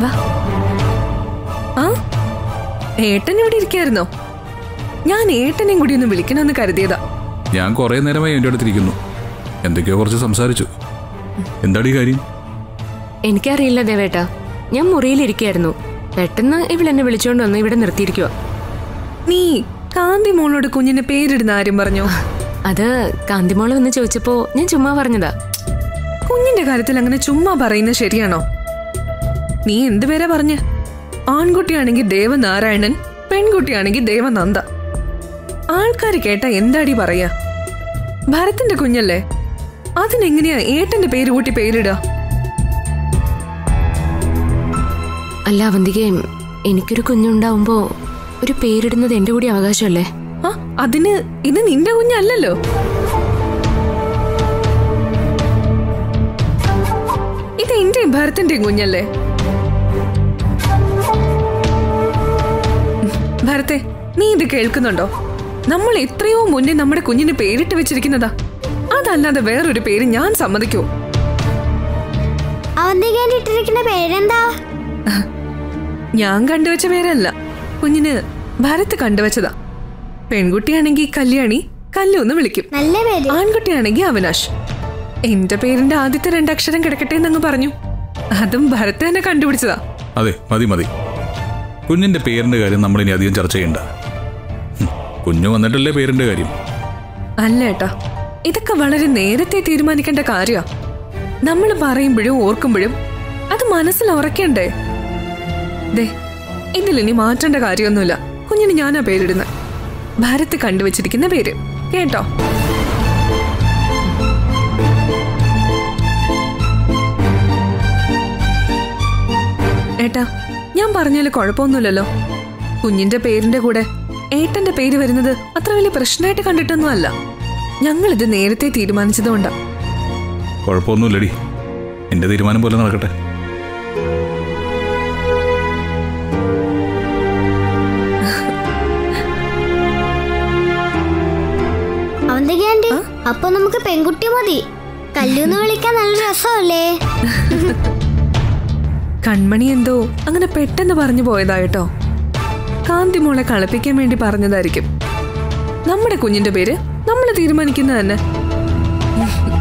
വാ. ആ ഏട്ടൻ ഇവിടെ ഇരിക്കായിരുന്നോ? ഞാൻ ഏട്ടനെയും കൂടി ഒന്ന് വിളിക്കണമെന്ന് കരുതിയതാ. ഞാൻ കുറെ നേരമായി എന്റെ അടുത്തിരിക്കുന്നു. എന്തൊക്കെയോ കുറച്ച് സംസാരിച്ചു. എന്താടി കാര്യം? എനിക്കറിയില്ല ദേവേട്ടാ. ഞാൻ മുറിയിലിരിക്കായിരുന്നു. പെട്ടെന്ന് ഇവളെന്നെ വിളിച്ചോണ്ട് വന്ന് ഇവിടെ നിർത്തിയിരിക്കുക. നീ കാന്തി മോളോട് കുഞ്ഞിന് പേരിടുന്ന ആരും പറഞ്ഞോ? അത് കാന്തിമോള് വന്ന് ചോദിച്ചപ്പോ ഞാൻ ചുമ്മാ പറഞ്ഞതാ. കുഞ്ഞിന്റെ കാര്യത്തിൽ അങ്ങനെ ചുമ്മാ പറയുന്നത് ശരിയാണോ? നീ എന്തുപേരാ പറഞ്ഞ്? ആൺകുട്ടിയാണെങ്കിൽ ദേവനാരായണൻ, പെൺകുട്ടിയാണെങ്കിൽ ദേവനന്ദ. ആൾക്കാര് കേട്ടാ എന്താടി പറയാ? ഭരത്തിന്റെ കുഞ്ഞല്ലേ, അതിനെങ്ങനെയാ ഏട്ടന്റെ പേര് കൂട്ടി പേരിടുക? അല്ല അവന്തികയും, എനിക്കൊരു കുഞ്ഞുണ്ടാവുമ്പോ ഒരു പേരിടുന്നത് എന്റെ കൂടി അവകാശമല്ലേ? അതിന് ഇത് നിന്റെ കുഞ്ഞല്ലല്ലോ. ഇത് എന്റെയും ഭരത്തിന്റെയും കുഞ്ഞല്ലേ. ഭരത്തെ, നീ ഇത് കേൾക്കുന്നുണ്ടോ? നമ്മൾ എത്രയോ മുന്നേ നമ്മുടെ കുഞ്ഞിന് പേരിട്ട് വെച്ചിരിക്കുന്നതാ. അതല്ലാതെ വേറൊരു പേര് ഞാൻ സമ്മതിക്കൂ? പേരെന്താ? ഞാൻ കണ്ടുവച്ച പേരല്ല, കുഞ്ഞിന് ഭരത്ത് കണ്ടുവച്ചതാ. പെൺകുട്ടിയാണെങ്കിൽ കല്യാണി, കല്ലു എന്ന് വിളിക്കും. ആൺകുട്ടിയാണെങ്കിൽ അവിനാഷ്. എന്റെ പേരിന്റെ ആദ്യത്തെ 2 അക്ഷരം കിടക്കട്ടെ എന്നങ്ങ് പറഞ്ഞു. അതും ഭരത്ത് തന്നെ കണ്ടുപിടിച്ചതാ. അതെ, മതി മതി. കുഞ്ഞിന്റെ പേരിന്റെ കാര്യം നമ്മളിനി അധികം ചർച്ച ചെയ്യണ്ട. കുഞ്ഞു വന്നിട്ടല്ലേ പേരിന്റെ കാര്യം. അല്ല ഏട്ടാ, ഇതൊക്കെ വളരെ നേരത്തെ തീരുമാനിക്കേണ്ട കാര്യ. നമ്മൾ പറയുമ്പോഴും ഓർക്കുമ്പോഴും അത് മനസ്സിൽ ഉറക്കണ്ടേ? ദേ, ഇതിലിനി മാറ്റേണ്ട കാര്യമൊന്നുമില്ല. കുഞ്ഞിന് ഞാനാ പേരിടുന്നത്. ഭരത്ത് കണ്ടുവച്ചിരിക്കുന്ന പേര് കേട്ടോ? ഏട്ടാ, ഞാൻ പറഞ്ഞാല് കുഴപ്പമൊന്നുമില്ലല്ലോ. കുഞ്ഞിന്റെ പേരിന്റെ കൂടെ ഏട്ടന്റെ പേര് വരുന്നത് അത്ര വലിയ പ്രശ്നമായിട്ട് കണ്ടിട്ടൊന്നും അല്ല. ഞങ്ങളിത് നേരത്തെ തീരുമാനിച്ചതുകൊണ്ടാ. കുഴപ്പമൊന്നുമില്ലടി, എന്റെ തീരുമാനം പോലെ നടക്കട്ടെ. അപ്പൊ നമുക്ക് പെൺകുട്ടി മതി. കല്ലൂന്ന് വിളിക്കാൻ നല്ല രസമല്ലേ? കൺമണി എന്തോ അങ്ങനെ പെട്ടെന്ന് പറഞ്ഞു പോയതായിട്ടോ. കാന്തി മോളെ കളിപ്പിക്കാൻ വേണ്ടി പറഞ്ഞതായിരിക്കും. നമ്മുടെ കുഞ്ഞിന്റെ പേര് നമ്മൾ തീരുമാനിക്കുന്നത് തന്നെ.